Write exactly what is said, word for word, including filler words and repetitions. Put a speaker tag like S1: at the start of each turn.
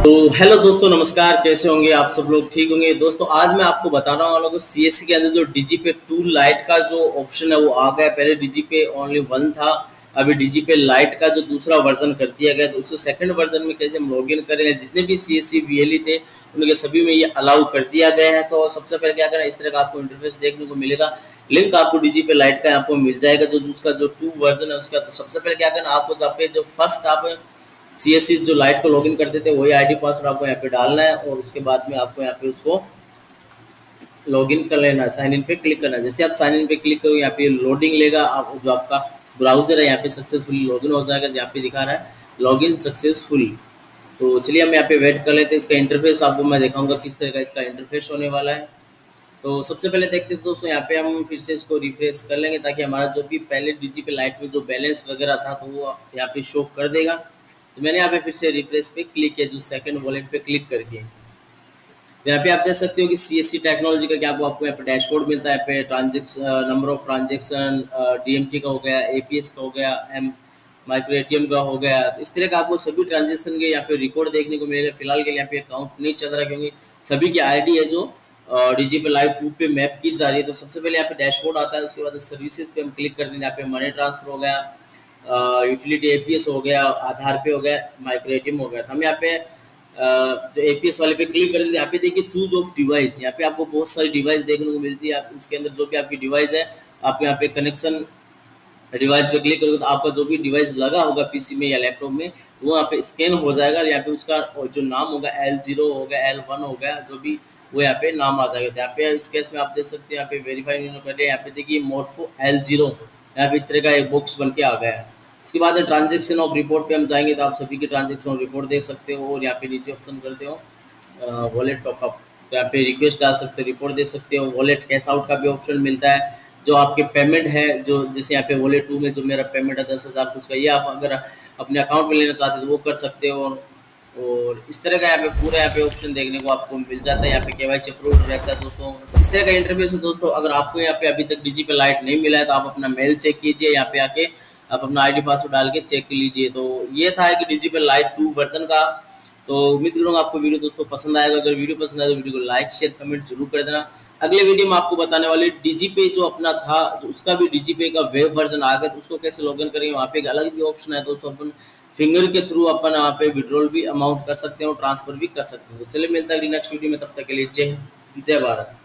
S1: तो हेलो दोस्तों, नमस्कार। कैसे होंगे आप सब लोग? ठीक होंगे दोस्तों। आज मैं आपको बता रहा हूँ आप लोगों को सीएससी के अंदर जो डीजीपे टू लाइट का जो ऑप्शन है वो आ गया। पहले डीजीपे ओनली वन था, अभी डीजीपे लाइट का जो दूसरा वर्जन कर दिया गया। तो उसको सेकंड वर्जन में कैसे हम लॉगिन करेंगे, जितने भी सीएससी वीएलई थे उनके सभी में ये अलाउ कर दिया गया है। तो सबसे पहले क्या करना है, इस तरह का आपको इंटरफेस देखने को मिलेगा। लिंक आपको डीजीपे लाइट का आपको मिल जाएगा, जो उसका जो टू वर्जन है उसका। तो सबसे पहले क्या करना, आपको जहाँ पे जो फर्स्ट आप सीएससी जो लाइट को लॉगिन करते थे वही आईडी पासवर्ड आपको यहाँ पे डालना है, और उसके बाद में आपको यहाँ पे उसको लॉगिन कर लेना है। साइन इन पे क्लिक करना है। जैसे आप साइन इन पे क्लिक करोगे यहाँ पे लोडिंग लेगा। आप जो आपका ब्राउजर है यहाँ पे सक्सेसफुली लॉगिन हो जाएगा, जहाँ पे दिखा रहा है लॉगिन सक्सेसफुली। तो चलिए हम यहाँ पे वेट कर लेते हैं। इसका इंटरफेस आपको मैं दिखाऊंगा किस तरह का इसका इंटरफेस होने वाला है। तो सबसे पहले देखते हैं दोस्तों, यहाँ पे हम फिर से इसको रिफ्रेश कर लेंगे, ताकि हमारा जो भी पहले डीजीपे लाइट में जो बैलेंस वगैरह था तो वो यहाँ पे शो कर देगा। तो मैंने यहाँ पे फिर से रिफ्रेश पे क्लिक किया, जो सेकंड वॉलेट पे क्लिक करके। तो यहाँ पे आप देख सकते हो कि सीएससी टेक्नोलॉजी का क्या आपको आपको यहाँ पे डैशबोर्ड मिलता है। यहाँ पे transaction, number of transaction, DMT का हो गया, एपीएस का हो गया, एम माइक्रो एटीएम का हो गया। इस तरह का आपको सभी ट्रांजेक्शन के यहाँ पे रिकॉर्ड देखने को मिलेगा। फिलहाल के लिए यहाँ पे अकाउंट नहीं चल रहा, क्योंकि सभी की आईडी है जो DigiPay live to pay map की जा रही है। तो सबसे पहले यहाँ पे डैशबोर्ड आता है, उसके बाद सर्विसेज पे हम क्लिक करते हैं। यहाँ पे मनी ट्रांसफर हो गया, यूटिलिटी एपीएस हो गया, आधार पे हो गया, माइक्रो एटीएम हो गया। तो हम यहाँ पे uh, जो एपीएस वाले पे क्लिक करते हैं। यहाँ पे देखिए चूज ऑफ डिवाइस, यहाँ पे आपको बहुत सारी डिवाइस देखने को मिलती है। आप इसके अंदर जो भी आपकी डिवाइस है, आप यहाँ पे कनेक्शन डिवाइस पे क्लिक करोगे तो आपका जो भी डिवाइस लगा होगा पीसी में या लैपटॉप में, वो यहाँ पे स्कैन हो जाएगा। यहाँ पे उसका जो नाम होगा एल जीरो हो गया, एल वन हो गया, जो भी वो यहाँ पे नाम आ जाएगा। यहाँ पे इस केस में आप देख सकते हैं, यहाँ पे वेरीफाई कर यहाँ पे देखिए मोर्फो एल जीरो, यहाँ पे इस तरह का एक बॉक्स बन के आ गया है। उसके बाद ट्रांजेक्शन ऑफ रिपोर्ट पे हम जाएंगे, तो आप सभी की ट्रांजेक्शन रिपोर्ट देख सकते हो। और यहाँ पे नीचे ऑप्शन करते हो वॉलेट टॉपअप, तो यहाँ पे रिक्वेस्ट डाल सकते हो, रिपोर्ट दे सकते हो। वॉलेट कैश आउट का भी ऑप्शन मिलता है। जो आपके पेमेंट है, जो जैसे यहाँ पे वॉलेट टू में जो मेरा पेमेंट है दस हज़ार कुछ का, ये आप अगर अपने अकाउंट में लेना चाहते हो तो वो कर सकते हो। और इस तरह का यहाँ पे पूरा यहाँ पे ऑप्शन देखने को आपको मिल जाता है। यहाँ पे केवाईसी अप्रूव रहता है दोस्तों। इस तरह का इंटरफेस है दोस्तों। अगर आपको यहाँ पे अभी तक डीजीपे लाइट नहीं मिला है तो आप अपना मेल चेक कीजिए, यहाँ पे आके आप अपना आईडी पासवर्ड डाल के चेक कर लीजिए। तो ये था कि डीजीपे लाइट टू वर्जन का। तो उम्मीद करूँगा आपको वीडियो दोस्तों पसंद आएगा। अगर वीडियो पसंद आए तो वीडियो को लाइक शेयर कमेंट जरूर कर देना। अगले वीडियो में आपको बताने वाले डीजीपे जो अपना था, जो उसका भी डीजीपे का वेब वर्जन आ गया, तो उसको कैसे लॉगिन करेंगे। वहाँ पे एक अलग भी ऑप्शन है दोस्तों, अपन फिंगर के थ्रू अपन वहाँ पे विड्रॉल भी अमाउंट कर सकते हो, ट्रांसफर भी कर सकते हो। तो चलिए मिलता है नेक्स्ट वीडियो में, तब तक के लिए जय हिंद, जय भारत।